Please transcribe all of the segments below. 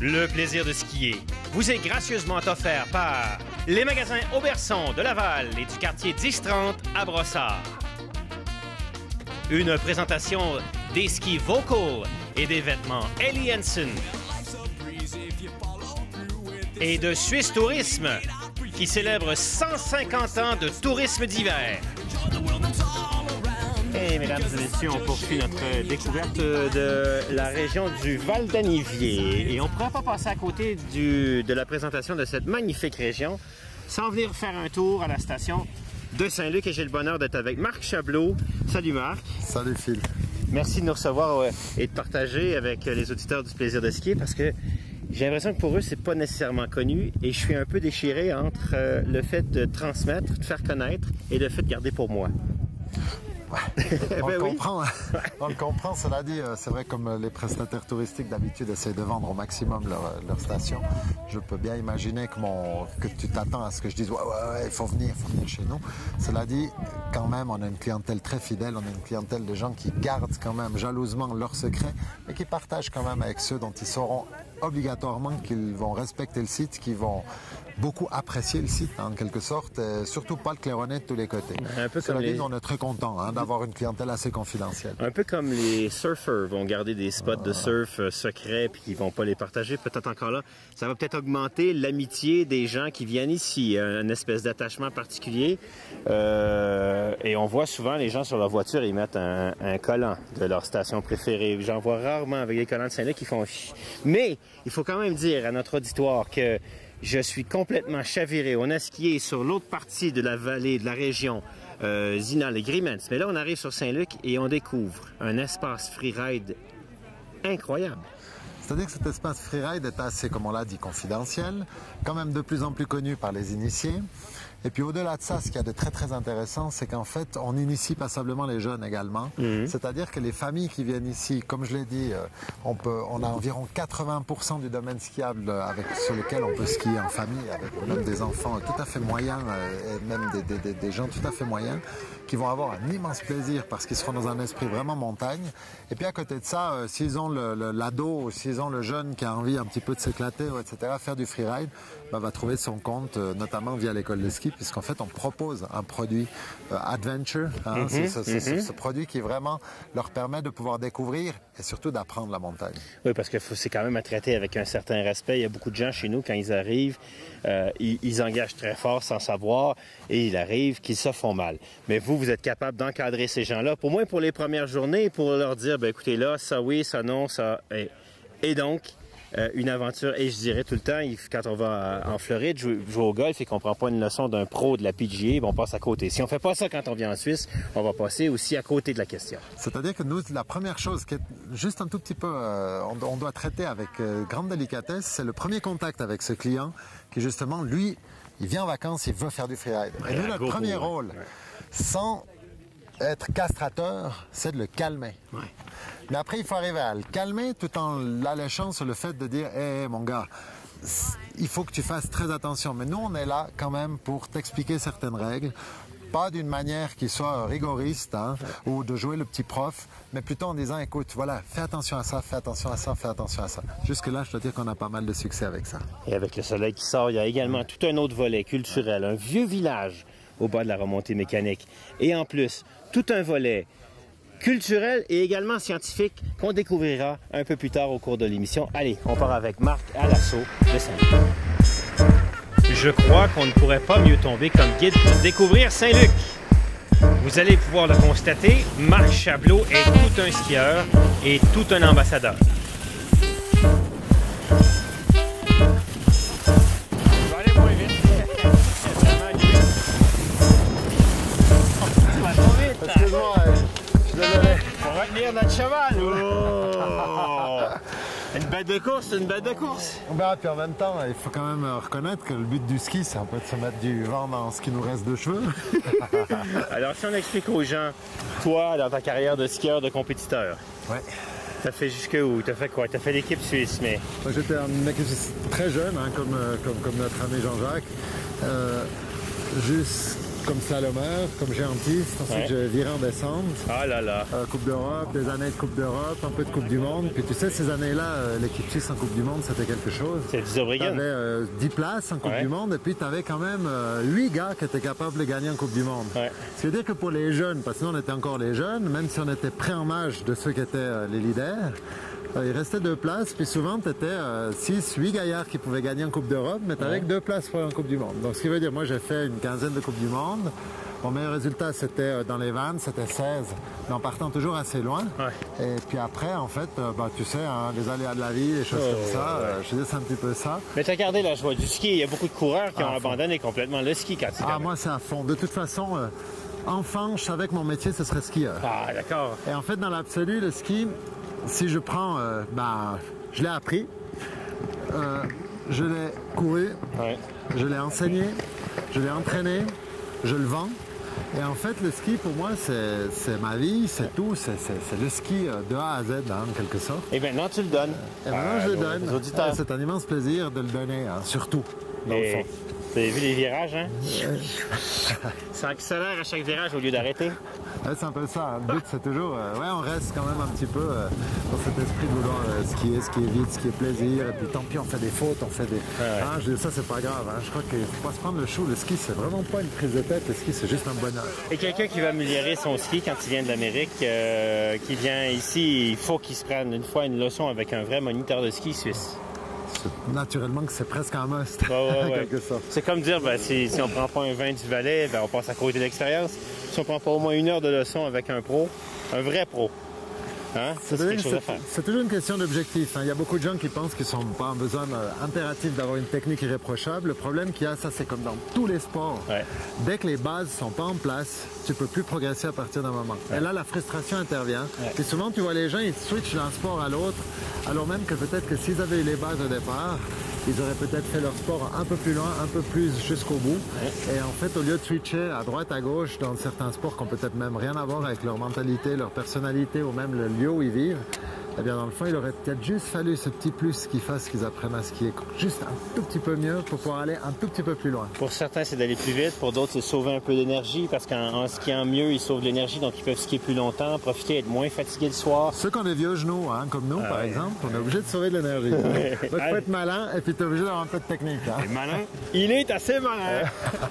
Le plaisir de skier vous est gracieusement offert par les magasins Auberson de Laval et du quartier 1030 à Brossard. Une présentation des skis Vocal et des vêtements Ellie Hansen. Et de Suisse Tourisme, qui célèbre 150 ans de tourisme d'hiver. Et mesdames et messieurs, on poursuit notre découverte de la région du Val d'Anivier. Et on ne pourrait pas passer à côté de la présentation de cette magnifique région sans venir faire un tour à la station de Saint-Luc. Et j'ai le bonheur d'être avec Marc Chablot. Salut Marc. Salut Phil. Merci de nous recevoir et de partager avec les auditeurs du plaisir de skier parce que j'ai l'impression que pour eux, c'est pas nécessairement connu et je suis un peu déchiré entre le fait de transmettre, de faire connaître et le fait de garder pour moi. On le comprend, on le comprend. Cela dit, c'est vrai comme les prestataires touristiques d'habitude essaient de vendre au maximum leur station. Je peux bien imaginer que tu t'attends à ce que je dise ouais, il faut venir chez nous. Cela dit, quand même, on a une clientèle très fidèle, on a une clientèle de gens qui gardent quand même jalousement leurs secrets, mais qui partagent quand même avec ceux dont ils sauront obligatoirement qu'ils vont respecter le site, qu'ils vont beaucoup apprécier le site en quelque sorte, surtout pas le claironner de tous les côtés. Un peu comme on est très content d'avoir une clientèle assez confidentielle. Un peu comme les surfeurs vont garder des spots de surf secrets puis qu'ils vont pas les partager, peut-être encore là. Ça va peut-être augmenter l'amitié des gens qui viennent ici, une espèce d'attachement particulier. Et on voit souvent les gens sur leur voiture, ils mettent un collant de leur station préférée. J'en vois rarement avec les collants de Saint-Luc qui font mais il faut quand même dire à notre auditoire que je suis complètement chaviré. On a skié sur l'autre partie de la vallée, de la région, Zinal et Grimmens. Mais là, on arrive sur Saint-Luc et on découvre un espace freeride incroyable. C'est-à-dire que cet espace freeride est assez, comme on l'a dit, confidentiel, quand même de plus en plus connu par les initiés. Et puis au-delà de ça, ce qu'il y a de très très intéressant, c'est qu'en fait, on initie passablement les jeunes également. C'est-à-dire que les familles qui viennent ici, comme je l'ai dit, on a environ 80% du domaine skiable sur lequel on peut skier en famille, avec même des enfants tout à fait moyens, et même des gens tout à fait moyens, qui vont avoir un immense plaisir parce qu'ils seront dans un esprit vraiment montagne. Et puis à côté de ça, s'ils ont l'ado ou s'ils ont le jeune qui a envie un petit peu de s'éclater, etc., faire du freeride, va trouver son compte, notamment via l'école de ski, puisqu'en fait on propose un produit adventure, ce produit qui vraiment leur permet de pouvoir découvrir et surtout d'apprendre la montagne. Oui, parce que c'est quand même à traiter avec un certain respect. Il y a beaucoup de gens chez nous, quand ils arrivent, ils engagent très fort sans savoir et il arrive qu'ils se font mal. Mais vous êtes capable d'encadrer ces gens-là, pour moi pour les premières journées, pour leur dire, écoutez là, ça oui, ça non, ça... Et donc, une aventure, et je dirais tout le temps, quand on va en Floride jouer au golf et qu'on ne prend pas une leçon d'un pro de la PGA, on passe à côté. Si on ne fait pas ça quand on vient en Suisse, on va passer aussi à côté de la question. C'est-à-dire que nous, la première chose qui est juste un tout petit peu, on doit traiter avec grande délicatesse, c'est le premier contact avec ce client qui justement, lui, il vient en vacances, il veut faire du freeride. Et nous, notre premier rôle, sans être castrateur, c'est de le calmer. Ouais. Mais après, il faut arriver à le calmer tout en l'alléchant sur le fait de dire « Hé, mon gars, il faut que tu fasses très attention. » Mais nous, on est là quand même pour t'expliquer certaines règles. Pas d'une manière qui soit rigoriste ou de jouer le petit prof, mais plutôt en disant « Écoute, voilà, fais attention à ça, fais attention à ça, fais attention à ça. » Jusque-là, je dois dire qu'on a pas mal de succès avec ça. Et avec le soleil qui sort, il y a également tout un autre volet culturel, un vieux village au bas de la remontée mécanique. Et en plus, tout un volet culturel et également scientifique qu'on découvrira un peu plus tard au cours de l'émission. Allez, on part avec Marc à l'assaut de Saint-Luc. Je crois qu'on ne pourrait pas mieux tomber comme guide pour découvrir Saint-Luc. Vous allez pouvoir le constater, Marc Chablot est tout un skieur et tout un ambassadeur. Excuse-moi, je suis désolé. On va tenir notre cheval. Oh! Une bête de course, c'est une bête de course. Puis en même temps, il faut quand même reconnaître que le but du ski, c'est un peu de se mettre du vent dans ce qui nous reste de cheveux. Alors, si on explique aux gens, toi, dans ta carrière de skieur, de compétiteur, t'as fait jusqu'où? T'as fait quoi? T'as fait l'équipe suisse, mais... J'étais un équipe très jeune, comme notre ami Jean-Jacques, comme slalomeur, comme géantiste. Ensuite, j'ai viré en descente. Ah là là. Coupe d'Europe, des années de Coupe d'Europe, un peu de Coupe du Monde. Puis tu sais, ces années-là, l'équipe suisse en Coupe du Monde, c'était quelque chose. C'est du Zurbriggen. Tu avais 10 places en Coupe du Monde et puis tu avais quand même 8 gars qui étaient capables de gagner en Coupe du Monde. Ce qui veut dire que pour les jeunes, parce que nous on était encore les jeunes, même si on était près en âge de ceux qui étaient les leaders, il restait 2 places, puis souvent tu étais 6, 8 gaillards qui pouvaient gagner en Coupe d'Europe, mais tu avais que 2 places pour en Coupe du Monde. Donc ce qui veut dire, moi j'ai fait une quinzaine de Coupes du Monde. Mon meilleur résultat c'était dans les vannes, c'était 16, mais en partant toujours assez loin. Et puis après, en fait, tu sais, hein, les aléas de la vie, les choses comme ça, je dis c'est un petit peu ça. Mais tu as gardé la joie du ski, il y a beaucoup de coureurs qui ont abandonné complètement le ski quand tu moi c'est à fond. De toute façon, enfant, je savais que mon métier ce serait skieur. Ah d'accord. Et en fait, dans l'absolu, le ski, si je prends, je l'ai appris, je l'ai couru, je l'ai enseigné, je l'ai entraîné, je le vends. Et en fait, le ski, pour moi, c'est ma vie, c'est tout, c'est le ski de A à Z, en quelque sorte. Et maintenant, tu le donnes. Et maintenant, je le donne. Auditeurs. C'est un immense plaisir de le donner, surtout, dans le fond. Vous avez vu les virages, hein? Ça accélère à chaque virage au lieu d'arrêter. C'est un peu ça. Le but, c'est toujours... on reste quand même un petit peu dans cet esprit de vouloir skier vite, skier plaisir. Et puis tant pis, on fait des fautes, on fait des... je dis, ça, c'est pas grave. Je crois qu'il ne faut pas se prendre le chou. Le ski, c'est vraiment pas une prise de tête. Le ski, c'est juste un bonheur. Et quelqu'un qui va améliorer son ski quand il vient de l'Amérique, qui vient ici, il faut qu'il se prenne une fois une leçon avec un vrai moniteur de ski suisse. Naturellement que c'est presque un must, quelque sorte. C'est comme dire, si on prend pas un vin du Valais, on passe à côté de l'expérience. Si on prend pas au moins 1 heure de leçon avec un pro, un vrai pro, hein? C'est quelque chose à faire. C'est toujours une question d'objectif. Il y a beaucoup de gens qui pensent qu'ils n'ont pas besoin impératif d'avoir une technique irréprochable. Le problème qu'il y a, ça c'est comme dans tous les sports. Dès que les bases ne sont pas en place, tu ne peux plus progresser à partir d'un moment. Et là, la frustration intervient. Et souvent, tu vois les gens, ils switchent d'un sport à l'autre, alors même que peut-être que s'ils avaient eu les bases au départ, ils auraient peut-être fait leur sport un peu plus loin, un peu plus jusqu'au bout. Et en fait, au lieu de switcher à droite, à gauche, dans certains sports qui n'ont peut-être même rien à voir avec leur mentalité, leur personnalité ou même le lieu où ils vivent, eh bien, dans le fond, il aurait peut-être juste fallu ce petit plus qui fasse qu'ils apprennent à skier juste un tout petit peu mieux pour pouvoir aller un tout petit peu plus loin. Pour certains, c'est d'aller plus vite. Pour d'autres, c'est sauver un peu d'énergie parce qu'en skiant mieux, ils sauvent l'énergie, donc ils peuvent skier plus longtemps, profiter, être moins fatigués le soir. Ceux qui ont des vieux genoux, comme nous, par exemple, on est obligé de sauver de l'énergie. Il faut être malin et puis tu es obligé d'avoir un peu de technique. Et malin? Il est assez malin!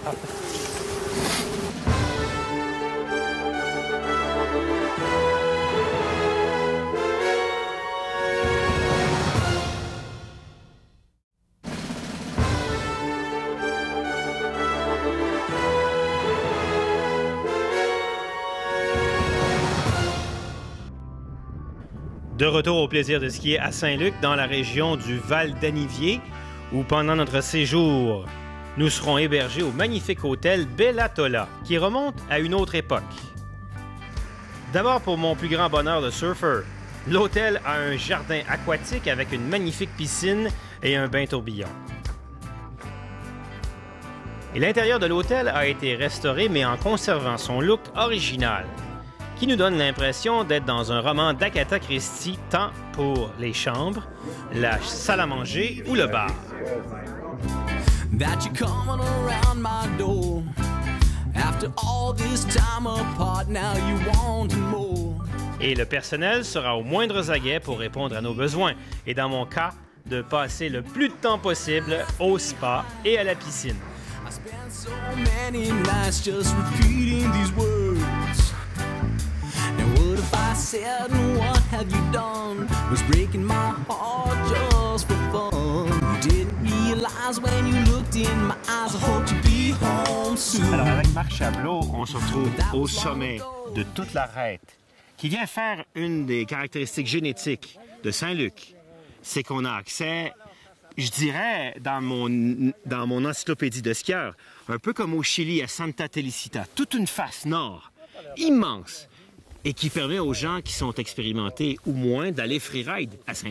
De retour au plaisir de skier à Saint-Luc, dans la région du Val-d'Anivier, où pendant notre séjour, nous serons hébergés au magnifique hôtel Bella Tola, qui remonte à une autre époque. D'abord, pour mon plus grand bonheur de surfeur, l'hôtel a un jardin aquatique avec une magnifique piscine et un bain tourbillon. Et l'intérieur de l'hôtel a été restauré, mais en conservant son look original, qui nous donne l'impression d'être dans un roman d'Agatha Christie, tant pour les chambres, la salle à manger ou le bar. Et le personnel sera aux moindres aguets pour répondre à nos besoins, et dans mon cas, de passer le plus de temps possible au spa et à la piscine. Said, what have you done? Was breaking my heart just for fun. You didn't realize when you looked in my eyes. I hope to be home soon. Alors avec Marc Chablot, on se retrouve au sommet de toute l'arête, qui vient faire une des caractéristiques génétiques de Saint-Luc. C'est qu'on a accès, je dirais, dans mon encyclopédie de skieur, un peu comme au Chili à Santa Teresita, toute une face nord, immense, et qui permet aux gens qui sont expérimentés ou moins d'aller freeride à Saint-Luc.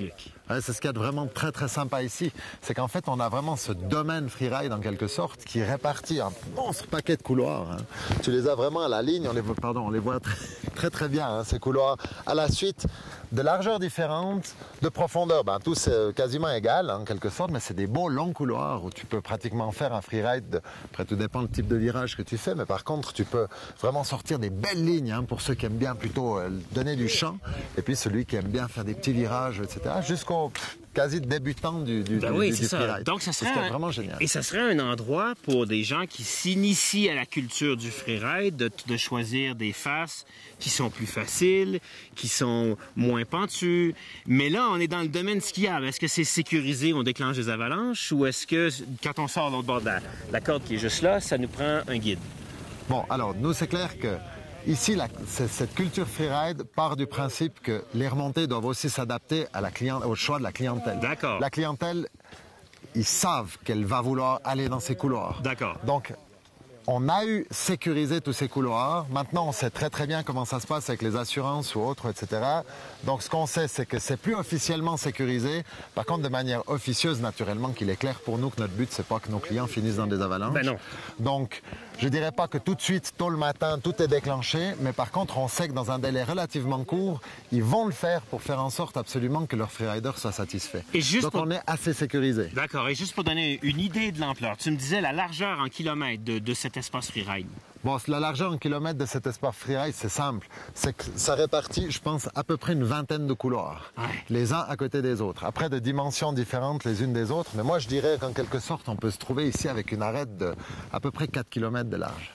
Ouais, c'est ce qu'il y a de vraiment très très sympa ici. C'est qu'en fait, on a vraiment ce domaine freeride en quelque sorte qui répartit un monstre paquet de couloirs. Hein. Tu les as vraiment à la ligne, on les voit très bien, hein, ces couloirs à la suite, de largeur différente, de profondeur. Ben, tous quasiment égal en quelque sorte, mais c'est des beaux longs couloirs où tu peux pratiquement faire un freeride. Après, tout dépend du type de virage que tu fais, mais par contre, tu peux vraiment sortir des belles lignes hein, pour ceux qui aiment bien plutôt donner du champ, et puis celui qui aime bien faire des petits virages, etc. Jusqu'au quasi débutant du freeride. Donc, ça serait vraiment génial. Et ça serait un endroit pour des gens qui s'initient à la culture du freeride, de choisir des faces qui sont plus faciles, qui sont moins pentues. Mais là, on est dans le domaine skiable. Est-ce que c'est sécurisé, on déclenche des avalanches, ou est-ce que quand on sort de l'autre bord de la corde qui est juste là, ça nous prend un guide? Bon, alors, nous, c'est clair que ici, cette culture freeride part du principe que les remontées doivent aussi s'adapter au choix de la clientèle. D'accord. La clientèle, ils savent qu'elle va vouloir aller dans ces couloirs. D'accord. Donc, on a sécurisé tous ces couloirs. Maintenant, on sait très bien comment ça se passe avec les assurances ou autres, etc. Donc, ce qu'on sait, c'est que c'est plus officiellement sécurisé. Par contre, de manière officieuse, naturellement, qu'il est clair pour nous que notre but, c'est pas que nos clients finissent dans des avalanches. Ben non. Donc, je dirais pas que tout de suite, tôt le matin, tout est déclenché, mais par contre, on sait que dans un délai relativement court, ils vont le faire pour faire en sorte absolument que leur freerider soit satisfait. Donc, on est assez sécurisé. D'accord. Et juste pour donner une idée de l'ampleur, tu me disais la largeur en kilomètres de cet espace freeride. Bon, la largeur en kilomètres de cet espace freeride, c'est simple. C'est que ça répartit, je pense, à peu près une vingtaine de couloirs, les uns à côté des autres. Après, de dimensions différentes les unes des autres. Mais moi, je dirais qu'en quelque sorte, on peut se trouver ici avec une arête de à peu près 4 km de large.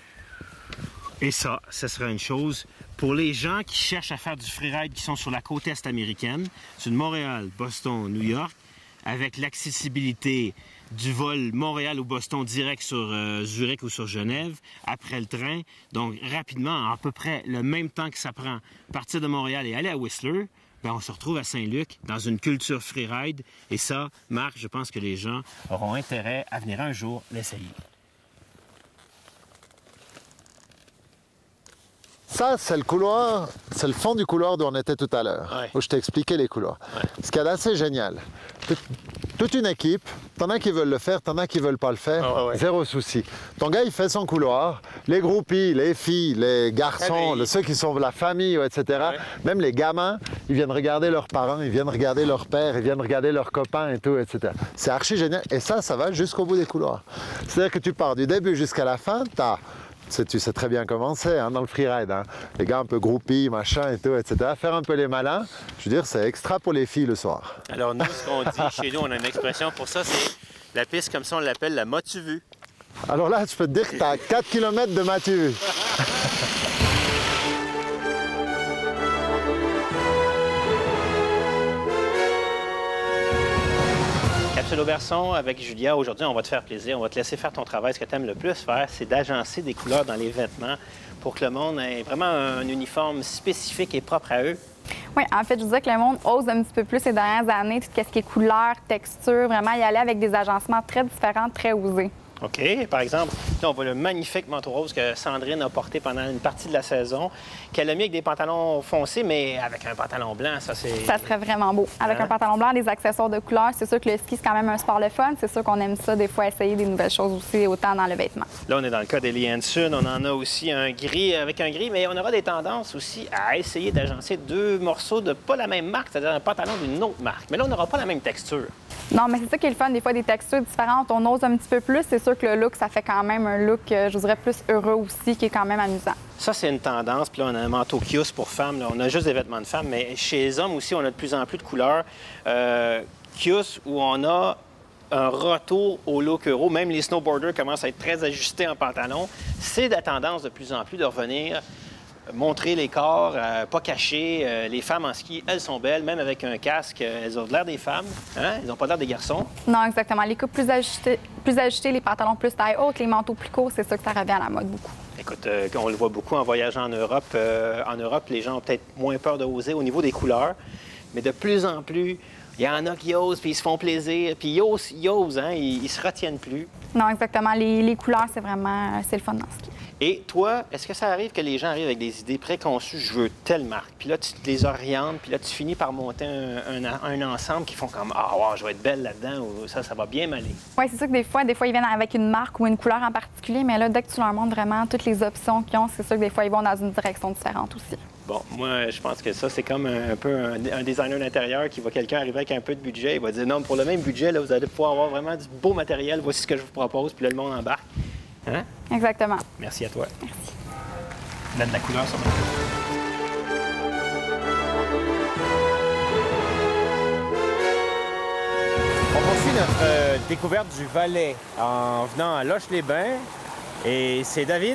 Et ça serait une chose pour les gens qui cherchent à faire du freeride, qui sont sur la côte est américaine, sur Montréal, Boston, New York, avec l'accessibilité du vol Montréal ou Boston direct sur Zurich ou sur Genève, après le train. Donc, rapidement, à peu près le même temps que ça prend partir de Montréal et aller à Whistler, bien, on se retrouve à Saint-Luc dans une culture freeride. Et ça, Marc, je pense que les gens auront intérêt à venir un jour l'essayer. Ça, c'est le couloir, c'est le fond du couloir d'où on était tout à l'heure, où je t'ai expliqué les couloirs. Ce qu'il y a d'assez génial, toute une équipe, t'en as qui veulent le faire, t'en as qui veulent pas le faire, zéro souci. Ton gars, il fait son couloir, les groupies, les filles, les garçons, ceux qui sont de la famille, etc., même les gamins, ils viennent regarder leurs parents, ils viennent regarder leur père, ils viennent regarder leurs copains et tout, etc. C'est archi génial, et ça va jusqu'au bout des couloirs. C'est-à-dire que tu pars du début jusqu'à la fin, tu sais très bien comment c'est hein, dans le freeride. Hein. Les gars un peu groupies, machin et tout, etc. Faire un peu les malins, je veux dire, c'est extra pour les filles le soir. Alors nous, ce qu'on dit chez nous, on a une expression pour ça, c'est la piste comme ça, on l'appelle la m'as-tu vu? Alors là, je peux te dire que tu as 4 km de m'as-tu vu. Capsule Auberçon avec Julia. Aujourd'hui, on va te faire plaisir. On va te laisser faire ton travail. Ce que tu aimes le plus faire, c'est d'agencer des couleurs dans les vêtements pour que le monde ait vraiment un uniforme spécifique et propre à eux. Oui, en fait, je vous disais que le monde ose un petit peu plus ces dernières années, tout ce qui est couleur, texture, vraiment y aller avec des agencements très différents, très osés. OK. Par exemple, là, on voit le magnifique manteau rose que Sandrine a porté pendant une partie de la saison, qu'elle a mis avec des pantalons foncés, mais avec un pantalon blanc, ça, c'est... Ça serait vraiment beau. Avec un pantalon blanc, des accessoires de couleur, c'est sûr que le ski, c'est quand même un sport le fun. C'est sûr qu'on aime ça, des fois, essayer des nouvelles choses aussi, autant dans le vêtement. Là, on est dans le cas d'Ellie Hansen. On en a aussi un gris avec un gris, mais on aura des tendances aussi à essayer d'agencer deux morceaux de pas la même marque, c'est-à-dire un pantalon d'une autre marque. Mais là, on n'aura pas la même texture. Non, mais c'est ça qui est le fun, des fois, des textures différentes. On ose un petit peu plus. C'est sûr que le look, ça fait quand même un look, je vous dirais, plus heureux aussi, qui est quand même amusant. Ça, c'est une tendance. Puis là, on a un manteau Kios pour femmes. Là. On a juste des vêtements de femmes, mais chez les hommes aussi, on a de plus en plus de couleurs. Kios, où on a un retour au look euro. Même les snowboarders commencent à être très ajustés en pantalon. C'est la tendance de plus en plus de revenir montrer les corps, pas cacher. Les femmes en ski, elles sont belles, même avec un casque, elles ont l'air des femmes. Hein? Elles n'ont pas l'air des garçons. Non, exactement. Les coupes plus ajustées, les pantalons plus taille haute, les manteaux plus courts, c'est ça que ça revient à la mode beaucoup. Écoute, on le voit beaucoup en voyageant en Europe. En Europe, les gens ont peut-être moins peur de oser au niveau des couleurs, mais de plus en plus, il y en a qui osent, puis ils se font plaisir, puis ils osent, hein? Ils se retiennent plus. Non, exactement. Les couleurs, c'est vraiment, c'est le fun dans le ski. Et toi, est-ce que ça arrive que les gens arrivent avec des idées préconçues, je veux telle marque, puis là, tu les orientes, puis là, tu finis par monter un ensemble qui font comme, ah, wow, je vais être belle là-dedans, ou ça va bien m'aller. Oui, c'est sûr que des fois, ils viennent avec une marque ou une couleur en particulier, mais là, dès que tu leur montres vraiment toutes les options qu'ils ont, c'est sûr que des fois, ils vont dans une direction différente aussi. Bon, moi, je pense que ça, c'est comme un peu un designer d'intérieur qui voit quelqu'un arriver avec un peu de budget. Il va dire, non, pour le même budget, là, vous allez pouvoir avoir vraiment du beau matériel. Voici ce que je vous propose. Puis là, le monde embarque. Hein? Exactement. Merci à toi. Merci. Donne la couleur sur mon On poursuit notre découverte du Valais en venant à Loche-les-Bains. Et c'est David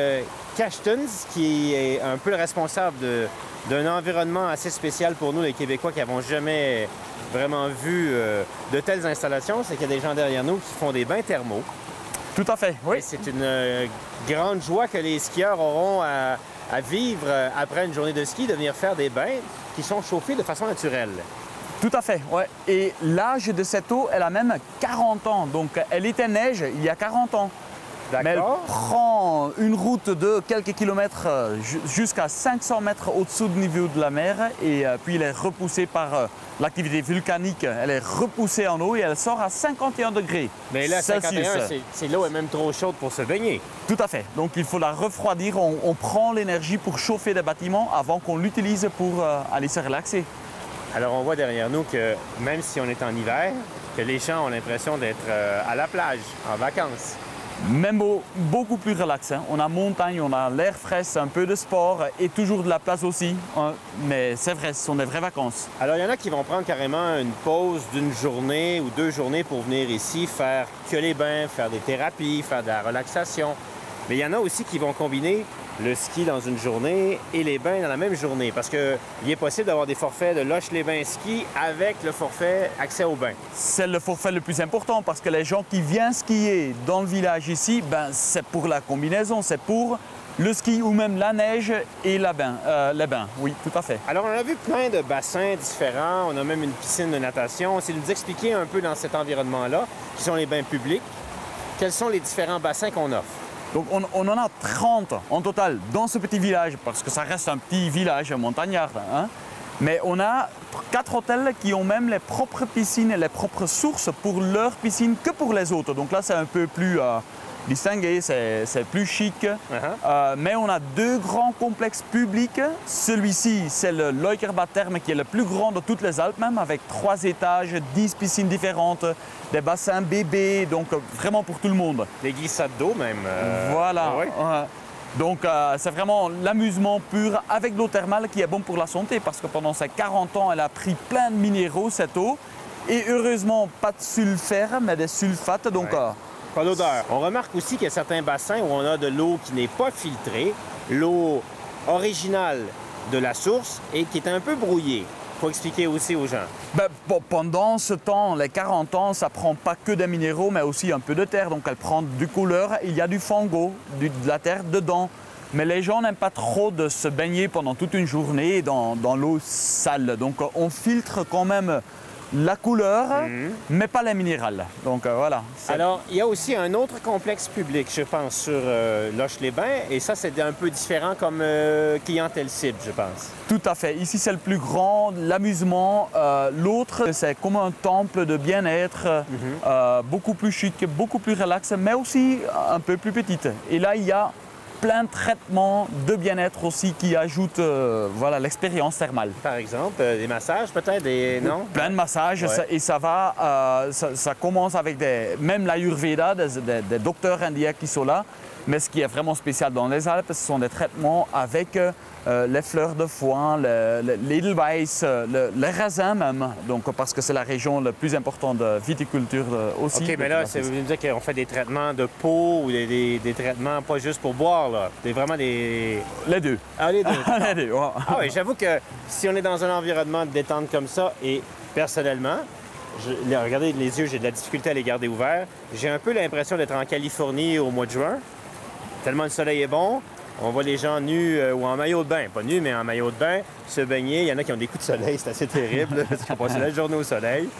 Cashtons qui est un peu le responsable d'un environnement assez spécial pour nous, les Québécois, qui n'avons jamais vraiment vu de telles installations. C'est qu'il y a des gens derrière nous qui font des bains thermaux. Tout à fait, oui. C'est une grande joie que les skieurs auront à vivre après une journée de ski, de venir faire des bains qui sont chauffés de façon naturelle. Tout à fait, oui. Et l'âge de cette eau, elle a même 40 ans. Donc, elle était neige il y a 40 ans. Mais elle prend une route de quelques kilomètres jusqu'à 500 mètres au-dessous du niveau de la mer et puis elle est repoussée par l'activité volcanique. Elle est repoussée en eau et elle sort à 51 degrés. Mais là, Celsius. 51, l'eau est même trop chaude pour se baigner. Tout à fait. Donc il faut la refroidir. On prend l'énergie pour chauffer les bâtiments avant qu'on l'utilise pour aller se relaxer. Alors on voit derrière nous que même si on est en hiver, que les gens ont l'impression d'être à la plage, en vacances. Même beaucoup plus relax. Hein. On a montagne, on a l'air frais, un peu de sport et toujours de la place aussi. Hein. Mais c'est vrai, ce sont des vraies vacances. Alors, il y en a qui vont prendre carrément une pause d'une journée ou 2 journées pour venir ici faire que les bains, faire des thérapies, faire de la relaxation. Mais il y en a aussi qui vont combiner le ski dans une journée et les bains dans la même journée. Parce qu'il est possible d'avoir des forfaits de Loche-les-Bains ski avec le forfait accès aux bains. C'est le forfait le plus important parce que les gens qui viennent skier dans le village ici, ben, c'est pour la combinaison, c'est pour le ski ou même la neige et les bains. Oui, tout à fait. Alors, on a vu plein de bassins différents. On a même une piscine de natation. C'est de nous expliquer un peu dans cet environnement-là, qui sont les bains publics, quels sont les différents bassins qu'on offre. Donc on en a 30 en total dans ce petit village, parce que ça reste un petit village montagnard. Hein. Mais on a 4 hôtels qui ont même les propres piscines et les propres sources pour leurs piscines que pour les autres. Donc là, c'est un peu plus distingué, c'est plus chic. Mais on a 2 grands complexes publics. Celui-ci, c'est le Leukerbad Therme, qui est le plus grand de toutes les Alpes, même avec 3 étages, 10 piscines différentes, des bassins bébés, donc vraiment pour tout le monde. Des glissades d'eau même. Voilà. Ouais. Donc c'est vraiment l'amusement pur avec l'eau thermale qui est bon pour la santé, parce que pendant ces 40 ans, elle a pris plein de minéraux, cette eau. Et heureusement, pas de sulfure, mais des sulfates. Donc, pas d'odeur. On remarque aussi qu'il y a certains bassins où on a de l'eau qui n'est pas filtrée, l'eau originale de la source et qui est un peu brouillée. Il faut expliquer aussi aux gens. Ben, pendant ce temps, les 40 ans, ça prend pas que des minéraux, mais aussi un peu de terre. Donc elle prend du couleur, il y a du fango, de la terre dedans. Mais les gens n'aiment pas trop de se baigner pendant toute une journée dans l'eau sale. Donc on filtre quand même la couleur, mais pas les minérales. Donc voilà. Alors, il y a aussi un autre complexe public, je pense, sur Loche-les-Bains. Et ça, c'est un peu différent comme clientèle cible, je pense. Tout à fait. Ici, c'est le plus grand, l'amusement. L'autre, c'est comme un temple de bien-être, beaucoup plus chic, beaucoup plus relax, mais aussi un peu plus petite. Et là, il y a plein de traitements de bien-être aussi qui ajoutent voilà, l'expérience thermale. Par exemple, des massages peut-être, non? Plein de massages, ouais. Et ça va, ça commence avec même l'Ayurveda, des docteurs indiens qui sont là. Mais ce qui est vraiment spécial dans les Alpes, ce sont des traitements avec les fleurs de foin, l'Edelweiss, les raisins même, donc, parce que c'est la région la plus importante de viticulture aussi. OK, mais là, vous me dites qu'on fait des traitements de peau ou des traitements pas juste pour boire, là. C'est vraiment des... Les deux. Ah, les deux. Les deux, ouais. Ah oui, j'avoue que si on est dans un environnement de détente comme ça, et personnellement, regardez les yeux, j'ai de la difficulté à les garder ouverts, j'ai un peu l'impression d'être en Californie au mois de juin. Tellement le soleil est bon, on voit les gens nus ou en maillot de bain, pas nus, mais en maillot de bain, se baigner. Il y en a qui ont des coups de soleil, c'est assez terrible, parce qu'ils ont passé la journée au soleil.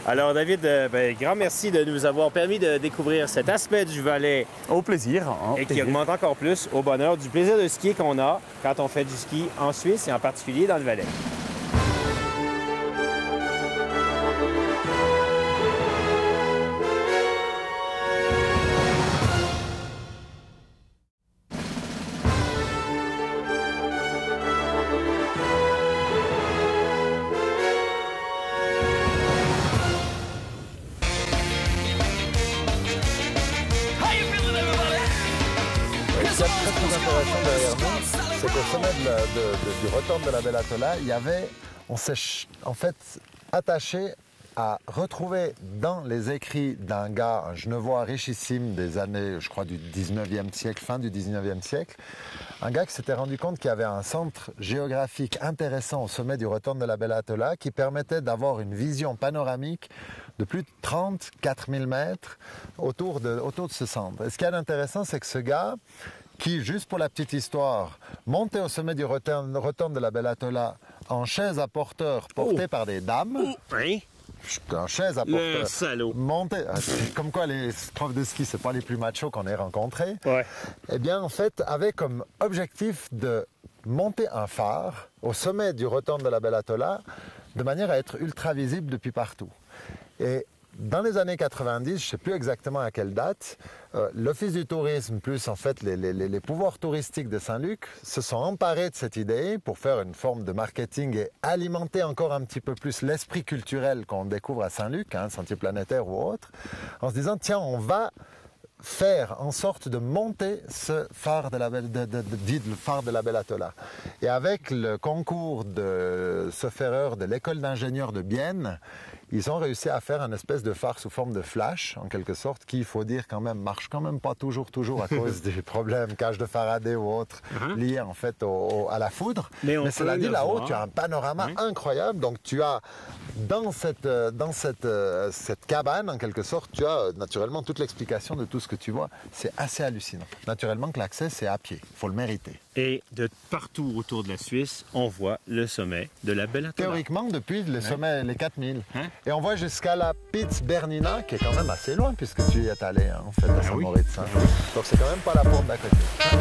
Alors David, grand merci de nous avoir permis de découvrir cet aspect du Valais. Au plaisir. Et qui augmente encore plus au bonheur du plaisir de skier qu'on a quand on fait du ski en Suisse et en particulier dans le Valais. C'est qu'au sommet du retour de la Bella Tola, on s'est en fait attaché à retrouver dans les écrits d'un gars, un genevois richissime des années, je crois, du 19e siècle, fin du 19e siècle, un gars qui s'était rendu compte qu'il y avait un centre géographique intéressant au sommet du retour de la Bella Tola qui permettait d'avoir une vision panoramique de plus de 34 000 mètres autour de ce centre. Et ce qui est intéressant, c'est que ce gars, qui, juste pour la petite histoire, montait au sommet du retour de la Bella Tola en chaise à porteur portée par des dames. Oui. En chaise à porteur. Le salaud. Montait, comme quoi les profs de ski, c'est pas les plus machos qu'on ait rencontrés. Ouais. Eh bien, en fait, avait comme objectif de monter un phare au sommet du retour de la Bella Tola de manière à être ultra visible depuis partout. Et dans les années 90, je ne sais plus exactement à quelle date, l'Office du tourisme plus en fait les pouvoirs touristiques de Saint-Luc se sont emparés de cette idée pour faire une forme de marketing et alimenter encore un petit peu plus l'esprit culturel qu'on découvre à Saint-Luc, Sentier planétaire ou autre, en se disant tiens, on va faire en sorte de monter ce phare de le phare de la Bella Tola. Et avec le concours de ce ferreur de l'école d'ingénieurs de Bienne, ils ont réussi à faire une espèce de phare sous forme de flash, en quelque sorte, qui, il faut dire, quand même, marche quand même pas toujours à cause des problèmes, cage de Faraday ou autres, liés en fait à la foudre. Mais cela dit, là-haut, tu as un panorama incroyable. Donc tu as, dans cette cabane, en quelque sorte, tu as naturellement toute l'explication de tout ce que tu vois. C'est assez hallucinant. Naturellement que l'accès, c'est à pied. Il faut le mériter. Et de partout autour de la Suisse, on voit le sommet de la Bella Tola. Théoriquement, depuis le sommet, les 4000. Et on voit jusqu'à la Piz Bernina, qui est quand même assez loin, puisque tu y es allé, en fait, à Saint-Moritz. Donc c'est quand même pas la porte d'à côté.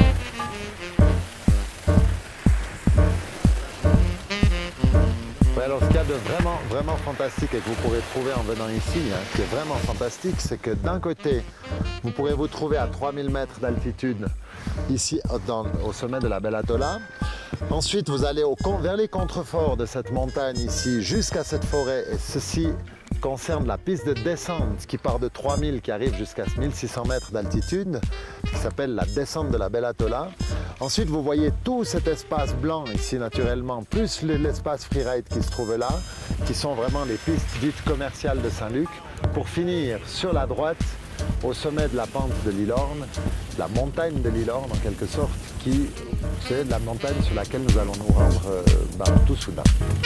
Alors ce qu'il y a de vraiment fantastique et que vous pourrez trouver en venant ici, qui est vraiment fantastique, c'est que d'un côté, vous pourrez vous trouver à 3000 mètres d'altitude, ici au sommet de la Bella Tola. Ensuite, vous allez vers les contreforts de cette montagne ici, jusqu'à cette forêt, et ceci concerne la piste de descente qui part de 3000, qui arrive jusqu'à 1600 mètres d'altitude, qui s'appelle la descente de la Bella Tola. Ensuite, vous voyez tout cet espace blanc ici naturellement, plus l'espace freeride qui se trouve là, qui sont vraiment les pistes dites commerciales de Saint-Luc, pour finir sur la droite, au sommet de la pente de l'Ilorne, la montagne de l'Ilorne en quelque sorte, qui c'est la montagne sur laquelle nous allons nous rendre tout soudain.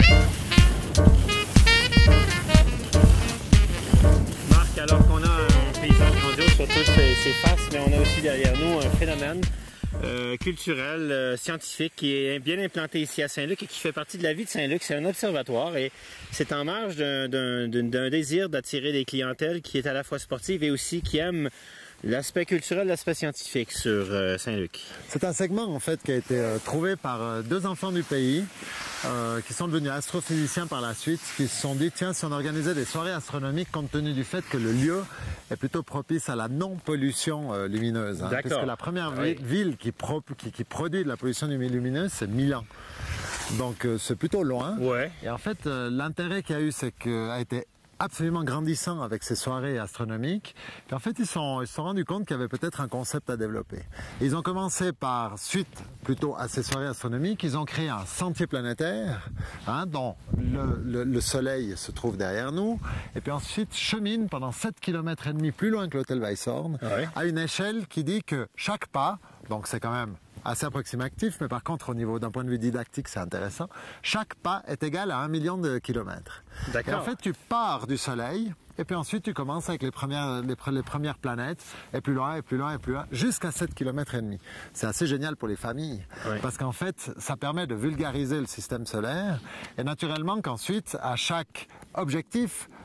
Marc, alors qu'on a un paysage grandiose sur toutes ces faces, mais on a aussi derrière nous un phénomène culturel, scientifique qui est bien implanté ici à Saint-Luc et qui fait partie de la vie de Saint-Luc. C'est un observatoire et c'est en marge d'un désir d'attirer des clientèles qui est à la fois sportive et aussi qui aime l'aspect culturel, l'aspect scientifique sur Saint-Luc. C'est un segment en fait qui a été trouvé par deux enfants du pays qui sont devenus astrophysiciens par la suite, qui se sont dit tiens, si on organisait des soirées astronomiques compte tenu du fait que le lieu est plutôt propice à la non-pollution lumineuse. Puisque la première ville qui produit de la pollution lumineuse, c'est Milan. Donc c'est plutôt loin. Ouais. Et en fait, l'intérêt qu'il y a eu, c'est a été absolument grandissant avec ces soirées astronomiques. Et en fait, ils se sont rendus compte qu'il y avait peut-être un concept à développer. Ils ont commencé par, suite plutôt à ces soirées astronomiques, ils ont créé un sentier planétaire, dont le soleil se trouve derrière nous, et puis ensuite chemine pendant 7,5 km plus loin que l'hôtel Weisshorn, à une échelle qui dit que chaque pas, donc c'est quand même assez approximatif, mais par contre, d'un point de vue didactique, c'est intéressant. Chaque pas est égal à 1 million de kilomètres. Et en fait, tu pars du Soleil, et puis ensuite, tu commences avec les premières planètes, et plus loin, et plus loin, et plus loin, jusqu'à 7,5 km. C'est assez génial pour les familles, parce qu'en fait, ça permet de vulgariser le système solaire, et naturellement qu'ensuite, à chaque objectif,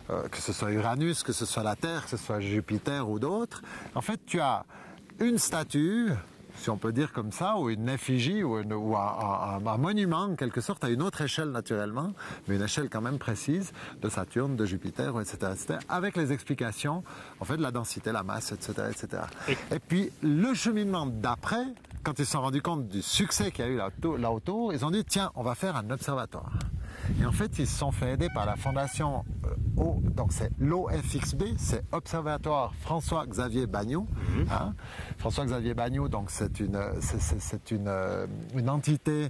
que ce soit Uranus, que ce soit la Terre, que ce soit Jupiter ou d'autres, en fait, tu as une statue, si on peut dire comme ça, ou une effigie, ou un monument, en quelque sorte, à une autre échelle naturellement, mais une échelle quand même précise, de Saturne, de Jupiter, etc., avec les explications, en fait, de la densité, la masse, etc., etc. Et puis, le cheminement d'après, quand ils se sont rendus compte du succès qu'il y a eu là autour, ils ont dit, tiens, on va faire un observatoire. Et en fait, ils se sont fait aider par la fondation donc c'est l'OFXB, c'est Observatoire François-Xavier Bagnoud. Hein. François-Xavier Bagnoud, donc c'est une entité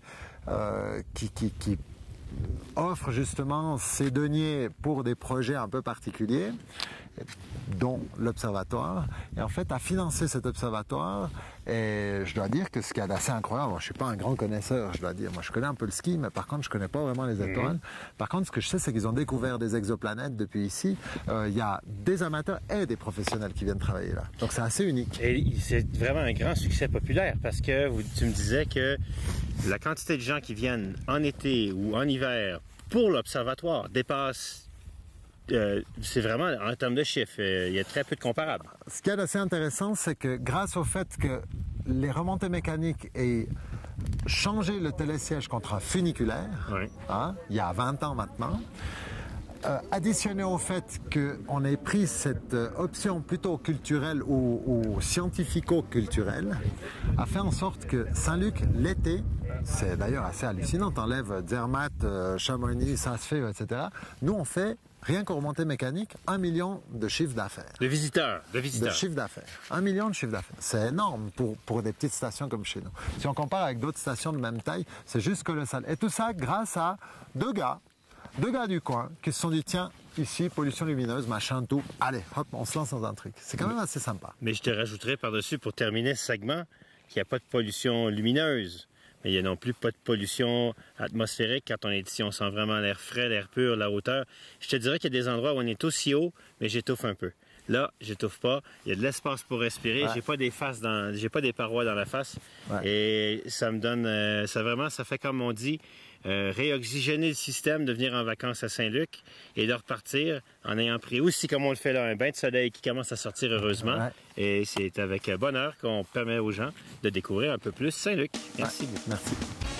qui offre justement ses deniers pour des projets un peu particuliers, dont l'observatoire, et en fait a financé cet observatoire. Et je dois dire que ce qui est assez incroyable, moi, je ne suis pas un grand connaisseur, je dois dire, moi je connais un peu le ski, mais par contre je ne connais pas vraiment les étoiles. Par contre, ce que je sais, c'est qu'ils ont découvert des exoplanètes depuis ici. Il y a des amateurs et des professionnels qui viennent travailler là, donc c'est assez unique. Et c'est vraiment un grand succès populaire, parce que tu me disais que la quantité de gens qui viennent en été ou en hiver pour l'observatoire dépasse. C'est vraiment en termes de chiffres, il y a très peu de comparables. Ce qui est assez intéressant, c'est que grâce au fait que les remontées mécaniques aient changé le télésiège contre un funiculaire, hein, il y a 20 ans maintenant, additionné au fait qu'on ait pris cette option plutôt culturelle ou scientifico-culturelle, a fait en sorte que Saint-Luc, l'été, c'est d'ailleurs assez hallucinant, t'enlèves Zermatt, Chamonix, Saas-Fee, etc. Nous, on fait, rien qu'aux remontées mécaniques, 1 million de chiffre d'affaires. De visiteurs. De chiffre d'affaires. 1 million de chiffre d'affaires. C'est énorme pour des petites stations comme chez nous. Si on compare avec d'autres stations de même taille, c'est juste colossal. Et tout ça grâce à deux gars du coin qui se sont dit, tiens, ici, pollution lumineuse, machin, tout. Allez, hop, on se lance dans un truc. C'est quand même assez sympa. Mais je te rajouterais par-dessus, pour terminer ce segment, qu'il n'y a pas de pollution lumineuse. Mais il n'y a non plus pas de pollution atmosphérique. Quand on est ici, on sent vraiment l'air frais, l'air pur, la hauteur. Je te dirais qu'il y a des endroits où on est aussi haut, mais j'étouffe un peu. Là, j'étouffe pas. Il y a de l'espace pour respirer. J'ai pas des parois dans la face. Et ça me donne, ça fait comme on dit, réoxygéner le système, de venir en vacances à Saint-Luc et de repartir en ayant pris aussi, comme on le fait là, un bain de soleil qui commence à sortir heureusement. Et c'est avec bonheur qu'on permet aux gens de découvrir un peu plus Saint-Luc. Merci beaucoup. Merci.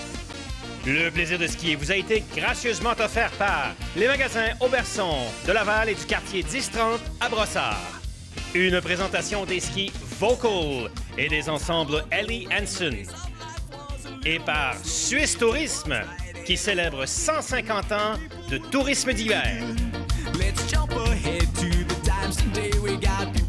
Le plaisir de skier vous a été gracieusement offert par les magasins Auberson de Laval et du quartier 1030 à Brossard. Une présentation des skis Vocal et des ensembles Ellie Hansen. Et par Suisse Tourisme, qui célèbre 150 ans de tourisme d'hiver. Let's jump ahead to the times today we got